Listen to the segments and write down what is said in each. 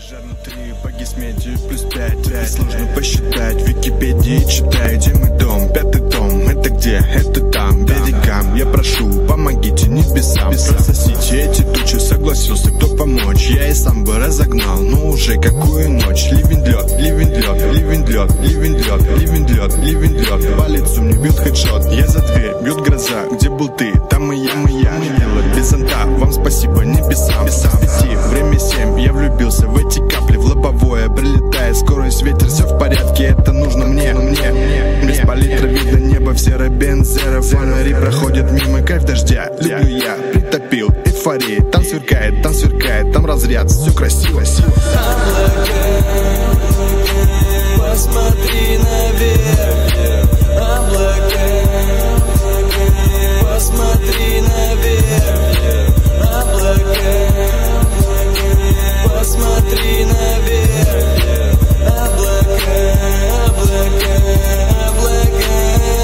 Жар внутри по гисметию +5. Сложно посчитать, в Википедии читаю, где мой дом. 5-й том, это где? Это там, берегам. Я прошу, помогите небесам прососите эти тучи, согласился кто помочь. Я и сам бы разогнал, но уже какую ночь. Ливень лед, ливень лед, ливень лед, ливень лед, ливень лед, ливень лед. По лицу мне бьет хедшот, я за дверь, бьет гроза. Где был ты? Там и я. Делать без зонта, вам спасибо небесам. С 5, время 7, я влюбился в эти капли. В лобовое прилетает скорость, ветер, все в порядке. Это нужно мне. Без палитра видно небо в серо-бензеро. Фонари проходят мимо, кайф дождя. Люблю я, притопил, эйфория. Там сверкает, там разряд. Все красиво. Посмотри наверх, облака. Посмотри наверх, облака. Посмотри наверх, облака, облака, облака.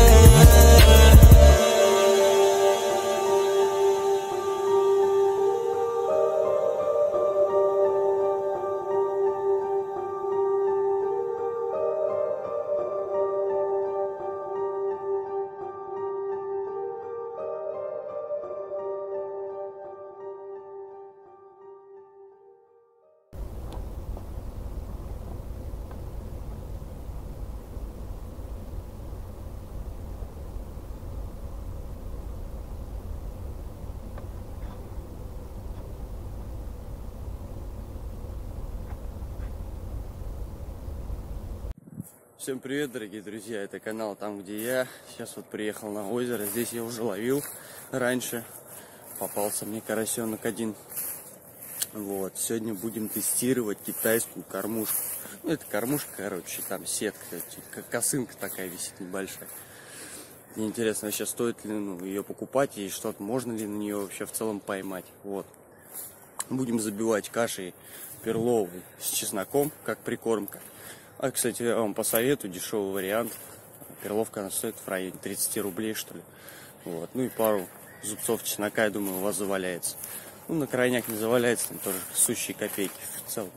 Всем привет, дорогие друзья, это канал Там, где я. Сейчас вот приехал на озеро, здесь я уже ловил раньше. Попался мне карасенок один. Вот, сегодня будем тестировать китайскую кормушку. Ну, это кормушка, короче, там сетка, как косынка такая висит небольшая. Мне интересно, вообще стоит ли ее покупать и что-то, можно ли на нее вообще в целом поймать. Вот. Будем забивать кашей перловой с чесноком, как прикормка. А, кстати, я вам посоветую дешевый вариант. Перловка, она стоит в районе 30 рублей, что ли. Вот. Ну и пару зубцов чеснока, я думаю, у вас заваляется. Ну, на крайняк не заваляется, там тоже сущие копейки в целом.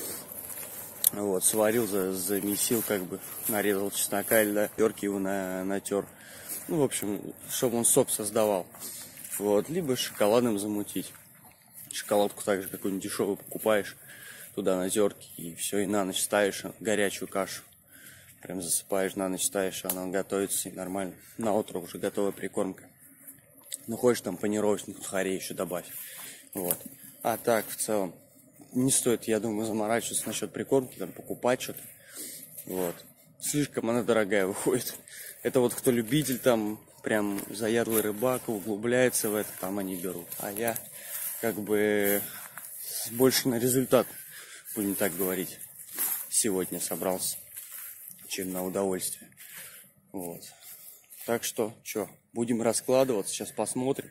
Вот, сварил, замесил, как бы, нарезал чеснока или до терки его натер. Ну, в общем, чтобы он сок создавал. Вот, либо шоколадом замутить. Шоколадку также какую-нибудь дешевую покупаешь. Туда на терки и все, и на ночь ставишь горячую кашу. Прям засыпаешь, на ночь ставишь, она готовится и нормально. На утро уже готовая прикормка. Ну, хочешь там панировочных сухарей еще добавь. Вот. А так, в целом, не стоит, я думаю, заморачиваться насчет прикормки, там, покупать что-то. Вот. Слишком она дорогая выходит. Это вот кто любитель, там, прям заядлый рыбак, углубляется в это, там они берут. А я, как бы, больше на результат, будем так говорить, сегодня собрался, чем на удовольствие. Вот. Так что, будем раскладываться, сейчас посмотрим.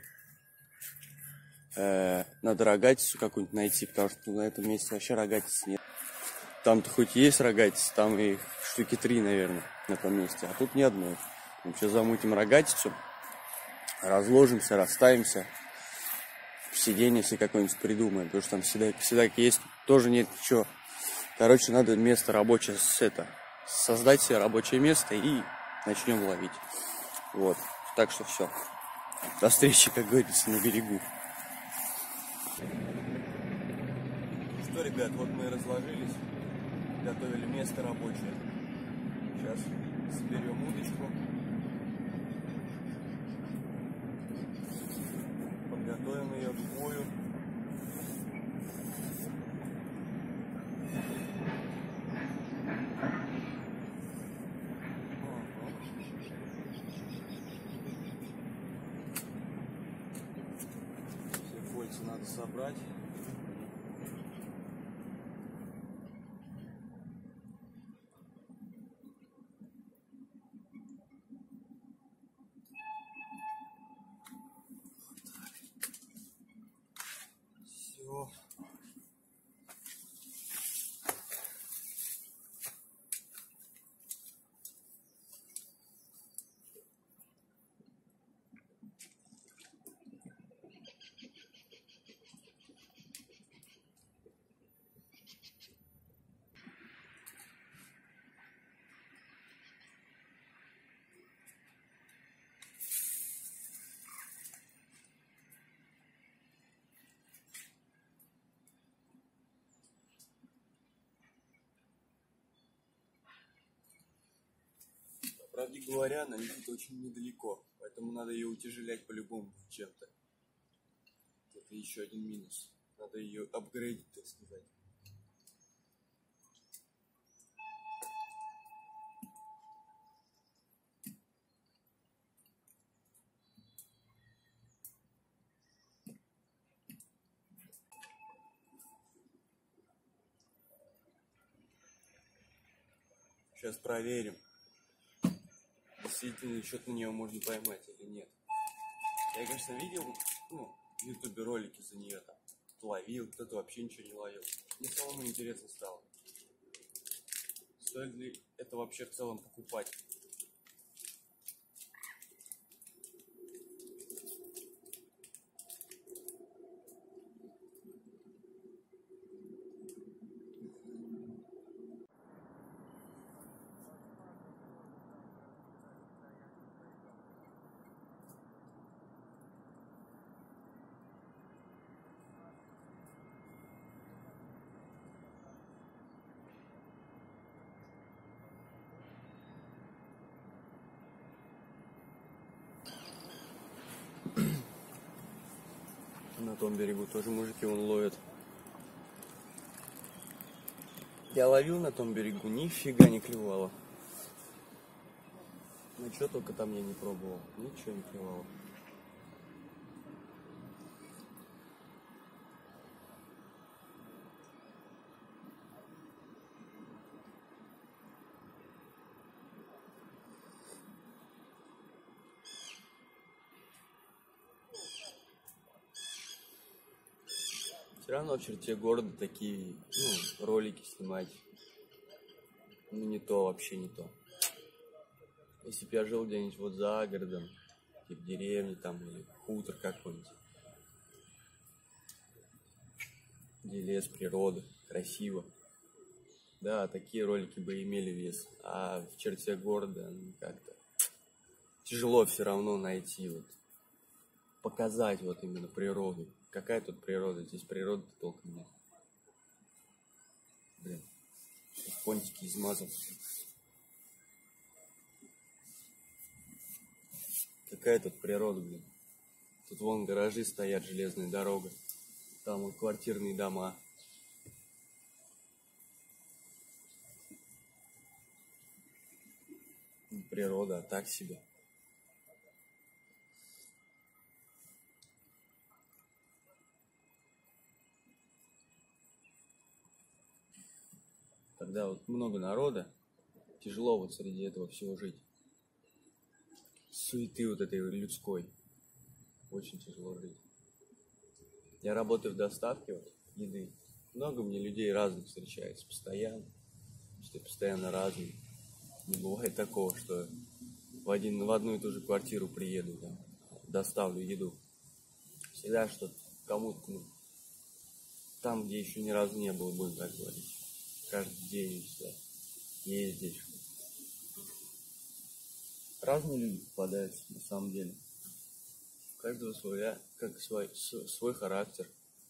Надо рогатицу какую-нибудь найти, потому что на этом месте вообще рогатицы нет. Там-то хоть есть рогатица, там и штуки 3, наверное, на этом месте, а тут ни одной. Ну, сейчас замутим рогатицу, разложимся, расставимся. Сиденье себе какое-нибудь придумаем, потому что там всегда есть, тоже нет ничего. Короче, надо место рабочее создать себе рабочее место и начнем ловить. Вот, так что все. До встречи, как говорится, на берегу. Что, ребят, вот мы разложились, готовили место рабочее. Сейчас соберем удочку. Подготовим ее к бою. Все кольца надо собрать. Все. правде говоря, она летит очень недалеко, поэтому надо ее утяжелять по-любому чем-то. Это еще один минус. Надо ее апгрейдить, так сказать. Сейчас проверим, действительно что-то на нее можно поймать или нет. Я, конечно, видел, в ютубе ролики за нее там. Кто ловил, кто-то вообще ничего не ловил. Мне самому интересно стало. Стоит ли это вообще в целом покупать? На том берегу тоже мужики вон ловят. Я ловил на том берегу, нифига не клевало. Ну что только там я не пробовал, ничего не клевало. Все равно в черте города такие, ролики снимать, не то, вообще не то. Если бы я жил где-нибудь вот за городом, типа в деревне там, или хутор какой-нибудь, где лес, природа, красиво, да, такие ролики бы имели вес. А в черте города как-то тяжело все равно найти, вот, показать вот именно природу. Какая тут природа? Здесь природы толком нет. Блин, пончики измазал. Какая тут природа, блин? Тут вон гаражи стоят, железная дорога. Там вот квартирные дома. Природа, а так себе. Когда вот много народа, тяжело вот среди этого всего жить. Суеты вот этой людской. Очень тяжело жить. Я работаю в доставке вот, еды. Много мне людей разных встречается постоянно. Что постоянно разные. Не бывает такого, что в одну и ту же квартиру приеду, там, доставлю еду. Всегда что-то кому-то, там, где еще ни разу не было, будем так говорить. Каждый день сюда ездишь. Разные люди попадаются, на самом деле. У каждого свой характер.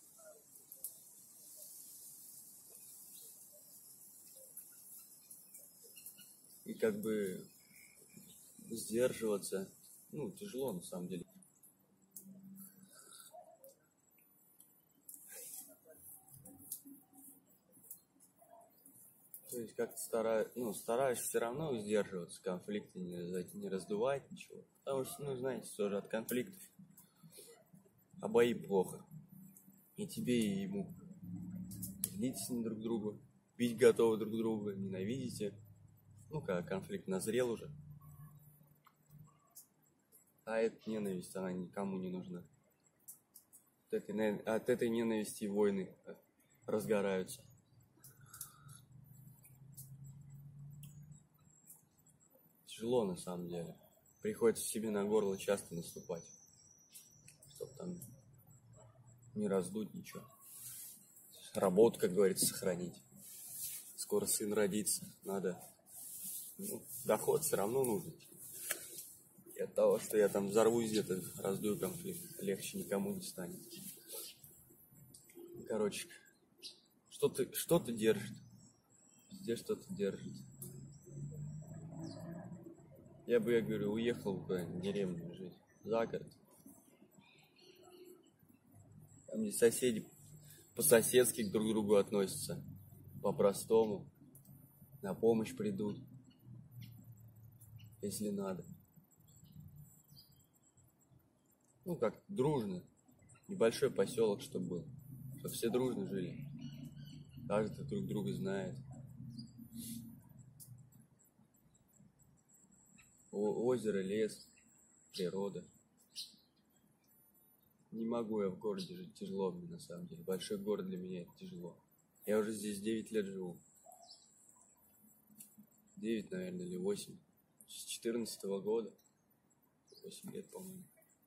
И как бы сдерживаться, тяжело на самом деле. То есть как-то стараешься все равно сдерживаться, конфликты не раздувать, ничего. Потому что, знаете, тоже от конфликтов обои плохо. И тебе, и ему. Злитесь на друг друга, бить готовы друг друга, ненавидите. Когда конфликт назрел уже. А эта ненависть, она никому не нужна. От этой ненависти войны разгораются. Тяжело на самом деле. Приходится себе на горло часто наступать, чтобы там не раздуть ничего. Работу, как говорится, сохранить. Скоро сын родится, надо. Доход все равно нужен. И от того, что я там взорвусь где-то, раздую конфликт, легче никому не станет. Короче, что-то держит. Везде что-то держит. Я говорю, уехал в деревню жить, за город. Там где соседи по-соседски друг к другу относятся, по-простому, на помощь придут, если надо. Ну, как дружно. Небольшой поселок, чтобы был. Чтобы все дружно жили. Каждый друг друга знает. Озеро, лес, природа. Не могу я в городе жить, тяжело мне на самом деле. Большой город для меня это тяжело. Я уже здесь 9 лет живу. 9, наверное, или 8. С 14-го года. 8 лет, по-моему.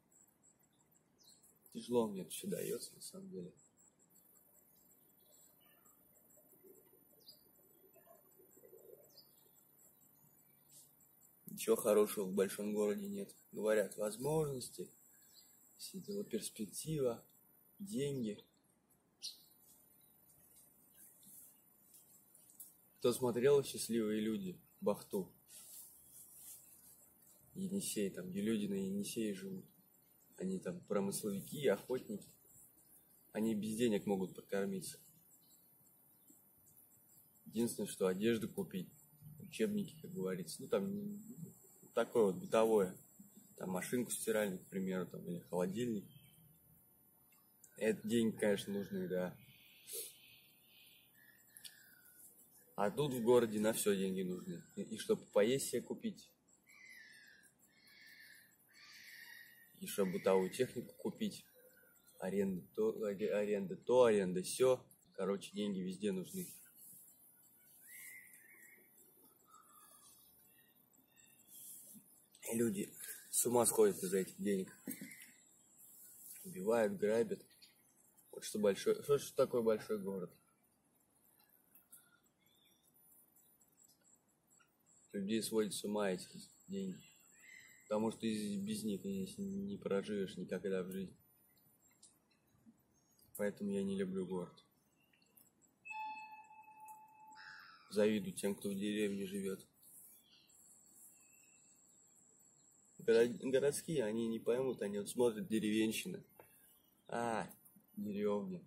Тяжело мне это все дается, на самом деле. Ничего хорошего в большом городе нет. Говорят, возможности, все это вот перспектива, деньги. Кто смотрел «Счастливые люди», Бахту, Енисей, там, где люди на Енисее живут. Они там промысловики, охотники. Они без денег могут прокормиться. Единственное, что одежду купить, учебники, как говорится. Ну, там такое вот бытовое. Там машинку стиральную, к примеру, там, или холодильник. Это деньги, конечно, нужны, да. А тут в городе на все деньги нужны. И чтобы поесть себе купить. И чтобы бытовую технику купить. Аренда то, аренда сё. Короче, деньги везде нужны. И люди с ума сходят из-за этих денег. Убивают, грабят. Вот что большой. Что такое большой город? Людей сводят с ума эти деньги. Потому что без них не проживешь никогда в жизни. Поэтому я не люблю город. Завидую тем, кто в деревне живет. Городские, они не поймут, они вот смотрят деревенщина. Деревня.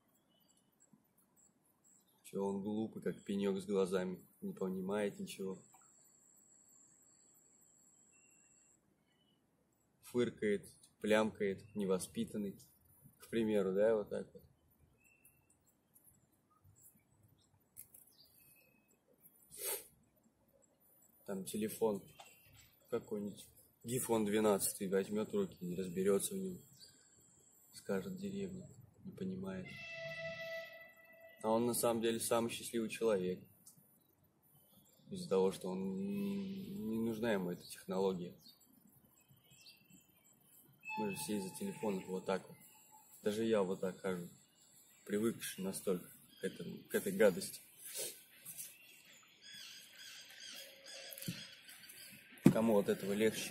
Чего он глупый, как пенек с глазами. Не понимает ничего. Фыркает, плямкает, невоспитанный. К примеру, да, вот так вот. Там телефон какой-нибудь. Гифон 12 возьмет в руки, не разберется в нем. Скажет деревня, не понимает. А он на самом деле самый счастливый человек. Из-за того, что он не нужна ему эта технология. Мы же все из-за телефонов вот так вот. Даже я вот так хожу. Привыкший настолько к этой гадости. Кому от этого легче?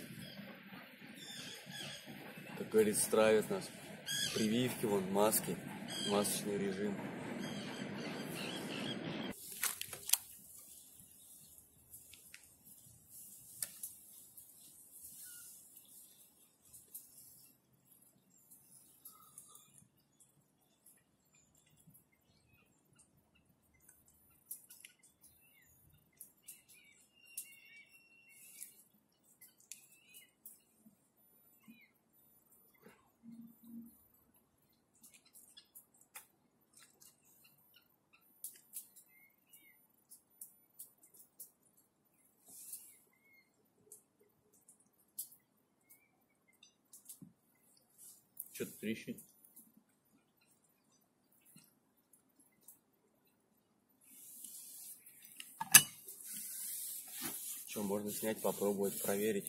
Как говорится, травят нас. Прививки, вон, маски, масочный режим. Что-то трещит. Что, можно снять, попробовать, проверить.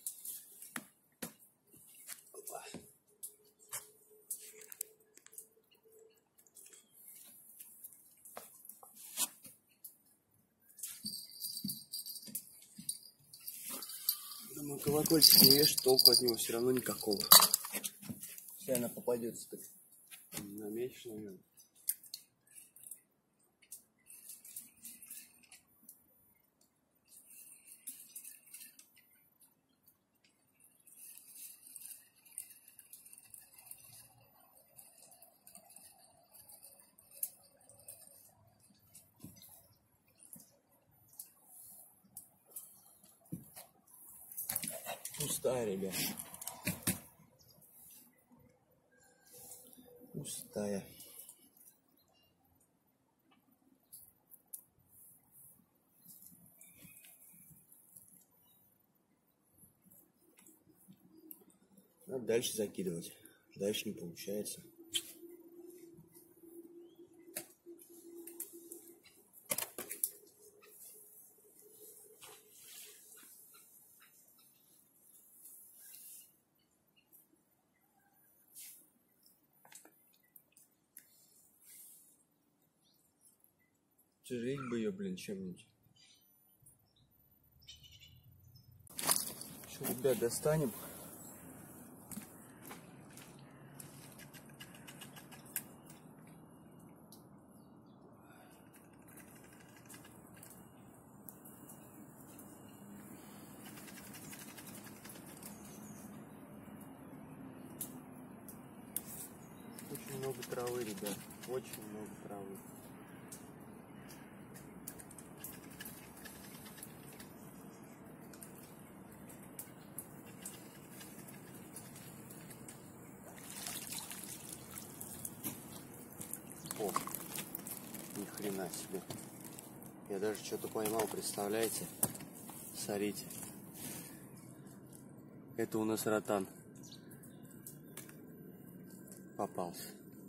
Думаю, колокольчик не вешать, толку от него все равно никакого. Если она попадется, так намечешь, наверное. Пустая, ребят. Пустая. Надо дальше закидывать. Дальше не получается. Жить бы ее, блин, чем-нибудь. Что, ребят, достанем. Очень много травы, ребят. Очень много травы. О, ни хрена себе. Я даже что-то поймал, представляете? Смотрите. Это у нас ротан попался.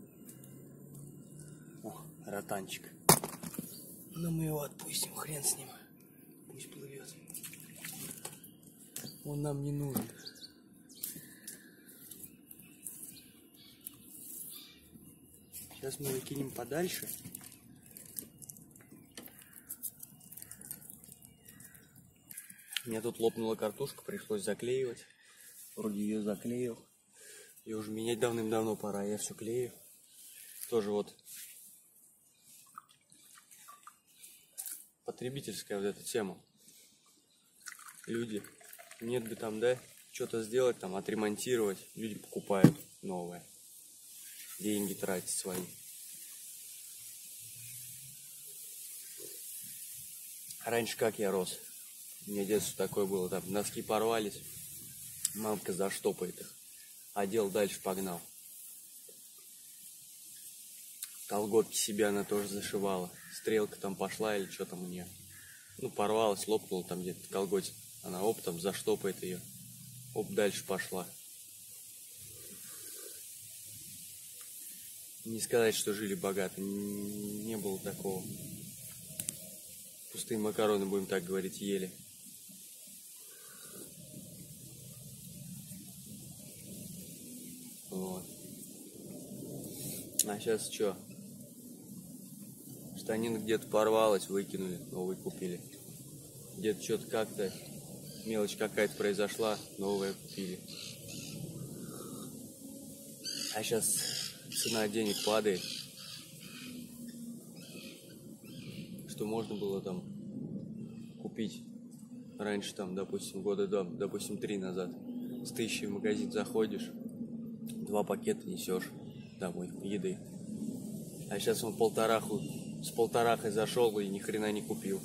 О, ротанчик. Но мы его отпустим, хрен с ним. Пусть плывет. Он нам не нужен. Сейчас мы его кинем подальше. У меня тут лопнула картошка, пришлось заклеивать. Вроде ее заклеил. Ее уже менять давным-давно пора, я все клею. Тоже вот потребительская вот эта тема. Люди, нет бы там, да, что-то сделать, там, отремонтировать. Люди покупают новое. Деньги тратят свои. Раньше как я рос? У меня детство такое было, там носки порвались, мамка заштопает их, одел, дальше погнал. Колготки себе она тоже зашивала, стрелка там пошла или что там у нее. Ну, порвалась, лопнула там где-то колготик, она оп, там заштопает ее, оп, дальше пошла. Не сказать, что жили богато, не было такого. Пустые макароны, будем так говорить, ели. Вот. А сейчас что? Штанина где-то порвалась, выкинули, новый купили. Где-то что-то как-то, мелочь какая-то произошла, новое купили. А сейчас цена денег падает. Что можно было там купить раньше, там, допустим, года, допустим, 3 назад. С 1000 в магазин заходишь, 2 пакета несешь домой еды. А сейчас он с полторахой зашел и ни хрена не купил.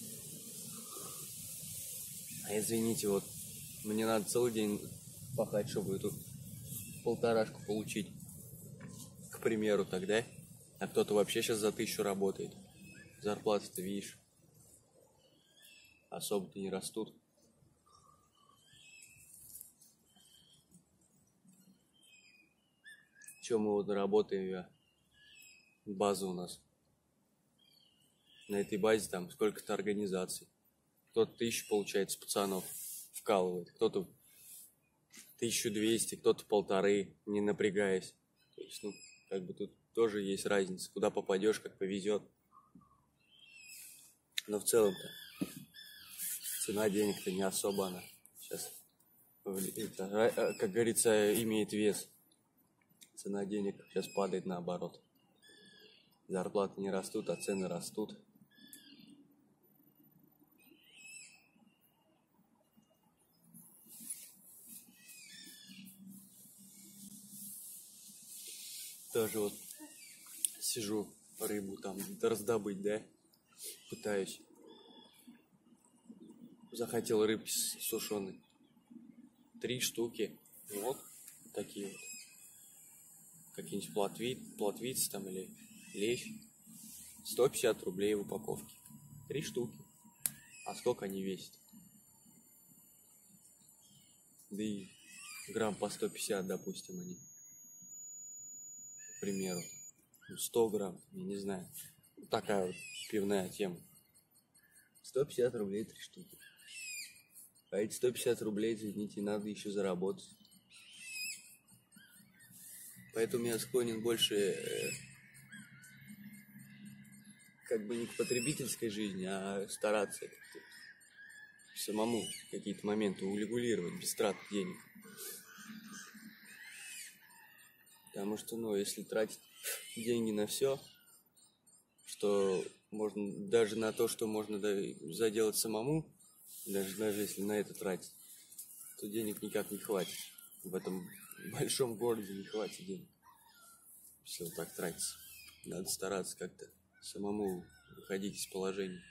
А извините, вот мне надо целый день пахать, чтобы эту полторашку получить. К примеру, тогда. А кто-то вообще сейчас за 1000 работает. Зарплаты-то, видишь, особо-то не растут. Чем мы вот работаем, база у нас. На этой базе там сколько-то организаций. Кто-то 1000, получается, пацанов вкалывает, кто-то 1200, кто-то 1500, не напрягаясь. То есть, ну, как бы тут тоже есть разница, куда попадешь, как повезет. Но в целом-то цена денег-то не особо она сейчас, это, как говорится, имеет вес. Цена денег сейчас падает наоборот. Зарплаты не растут, а цены растут. Тоже вот сижу, рыбу там раздобыть, да, пытаюсь. Захотел рыбки сушеной. 3 штуки. Вот такие вот. Какие-нибудь плотвицы там или лещ. 150 рублей в упаковке. 3 штуки. А сколько они весят? Да и грамм по 150, допустим, они. К примеру. 100 грамм, я не знаю. Вот такая вот пивная тема. 150 рублей 3 штуки. А эти 150 рублей, извините, надо еще заработать. Поэтому я склонен больше как бы не к потребительской жизни, а стараться как-то самому какие-то моменты урегулировать без трат денег. Потому что, ну, если тратить деньги на все, что можно, даже на то, что можно заделать самому, даже если на это тратить, то денег никак не хватит. В этом большом городе не хватит денег. Все так тратится. Надо стараться как-то самому выходить из положения.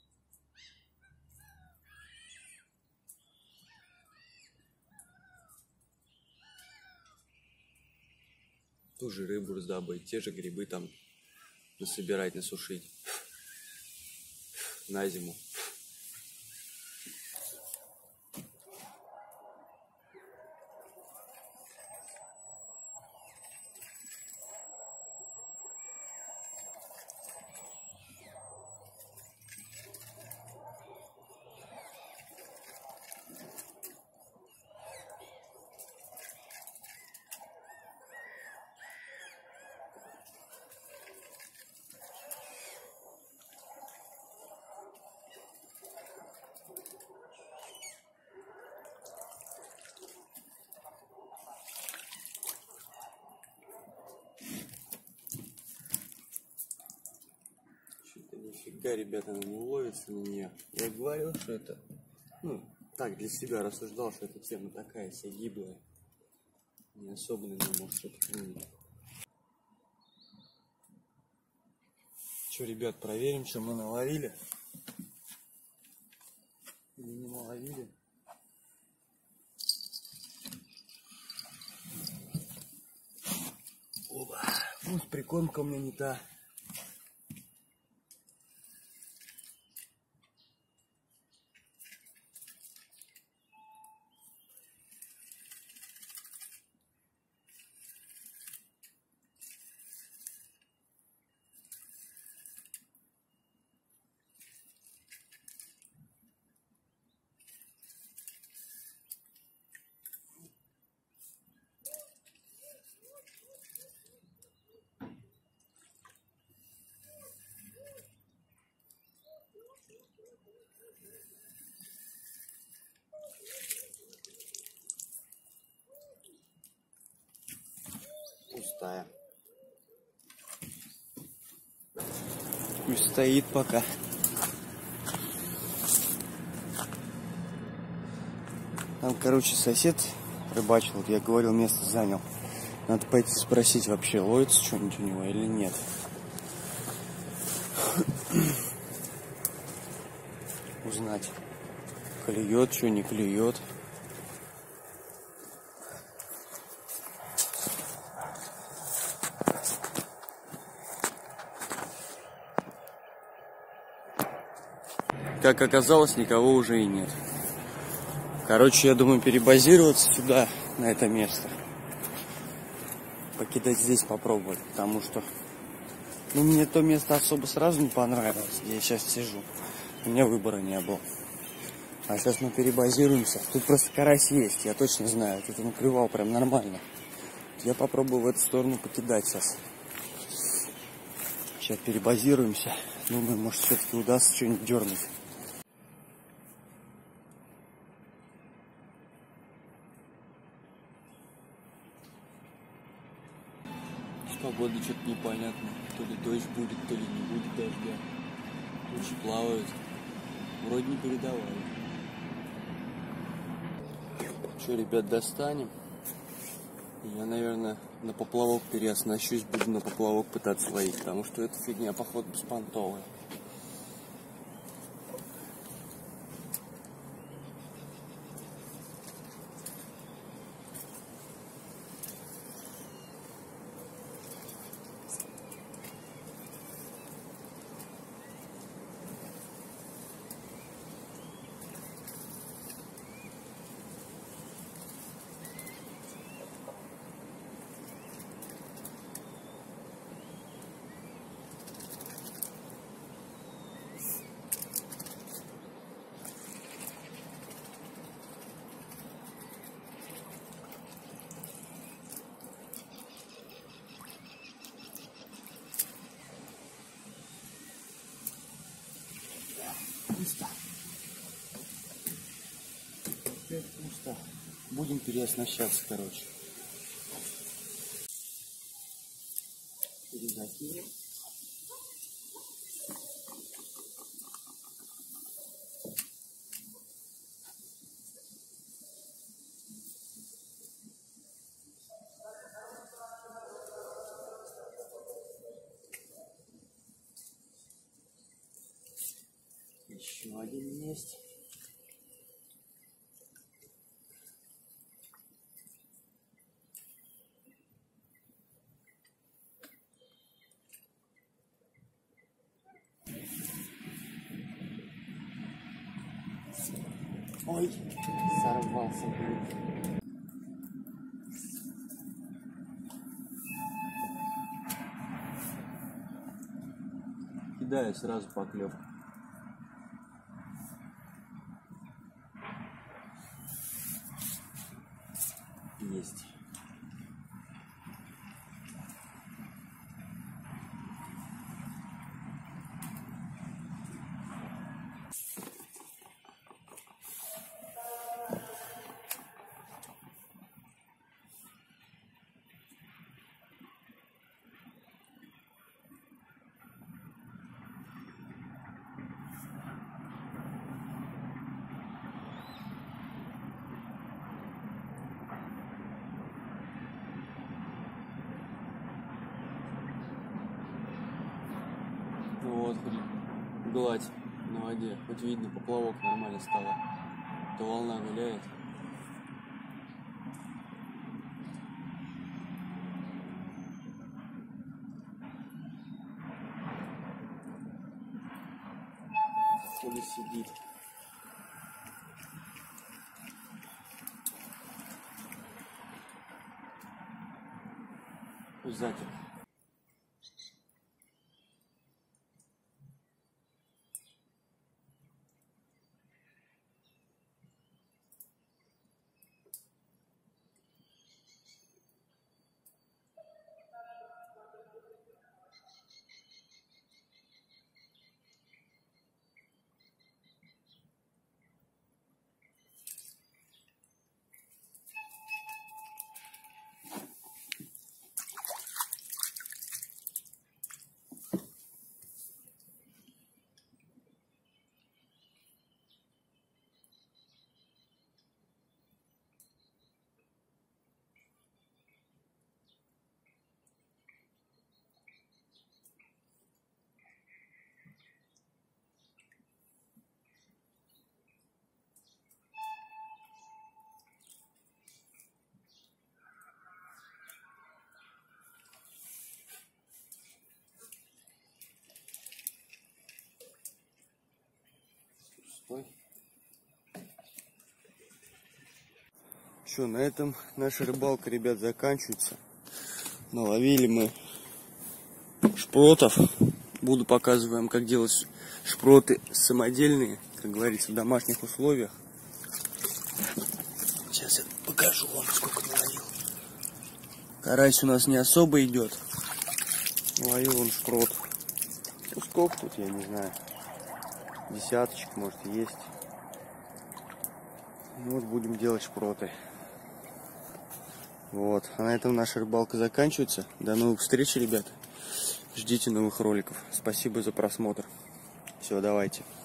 Ту же рыбу раздобыть, те же грибы там насобирать, насушить на зиму. Нифига, ребята, она не ловится на нее. Я говорил, что это, ну, так, для себя рассуждал, что эта тема такая вся гиблая. Не особо, наверное, может что-то применить. Че, ребят, проверим, что мы наловили. Или не наловили. Опа. Ну, прикормка у меня не та. Пустая. Пусть стоит пока. Там, короче, сосед рыбачил, вот я говорил, место занял. Надо пойти спросить, вообще ловится что-нибудь у него или нет. Узнать, клюет, что не клюет. Как оказалось, никого уже и нет. Короче, я думаю перебазироваться сюда, на это место. Покидать здесь попробовать, потому что, ну, мне то место особо сразу не понравилось, где я сейчас сижу. У меня выбора не было. А сейчас мы перебазируемся. Тут просто карась есть, я точно знаю. Тут он клювал прям нормально. Я попробую в эту сторону покидать сейчас. Сейчас перебазируемся. Думаю, может, все-таки удастся что-нибудь дернуть. Погода что-то непонятно. То ли дождь будет, то ли не будет дождя. Тучи плавают. Вроде не передавали. Что, ребят, достанем? Я, наверное, на поплавок переоснащусь, буду на поплавок пытаться ловить, потому что эта фигня, походу, беспонтовая. пусто. Опять пусто. Будем переоснащаться, короче. Перезакинем. Еще один есть. Ой, сорвался, блин. Кидаю сразу поклевку. Есть. Вот, гладь на воде. Хоть видно, поплавок нормально стало. То волна гуляет. То ли сидит. Пузатик. Что, на этом наша рыбалка, ребят, заканчивается. Наловили мы шпротов. Буду показывать вам, как делать шпроты самодельные, как говорится, в домашних условиях. Сейчас я покажу вам, сколько наловил. Карась у нас не особо идет. Ловил он шпрот. Ну, сколько тут, я не знаю. Десяточек, может, есть. Ну, вот будем делать шпроты. Вот. А на этом наша рыбалка заканчивается. До новых встреч, ребята. Ждите новых роликов. Спасибо за просмотр. Все, давайте.